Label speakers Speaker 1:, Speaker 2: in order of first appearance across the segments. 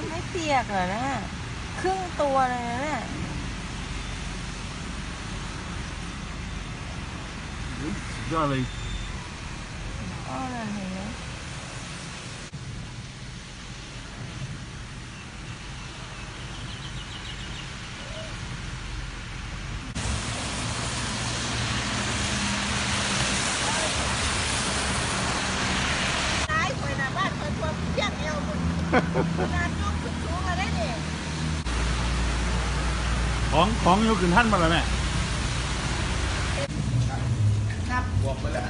Speaker 1: ไม่เปียกเหรอนะครึ่งตัวเลยนะเนี่ย
Speaker 2: สุดยอดเลย
Speaker 1: อ้อนั่นเห็นไหมตายหวยนะบ้านคนตัวเพี้ยนเอวมึงนานยกขึ้นสูงมาได้เนี่ย
Speaker 2: ของยกขึ้นท่านมาแล้วแม่
Speaker 1: ครับ
Speaker 2: บวกไปแล้ว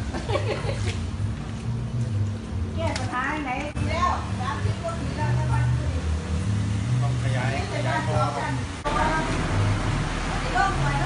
Speaker 1: แก้ปัญหาไหนดีแล้ว30 กว่าปีแล้วแต่ว่า
Speaker 2: ต้องขยาย
Speaker 1: ไม่เคยได้พอกันลงไป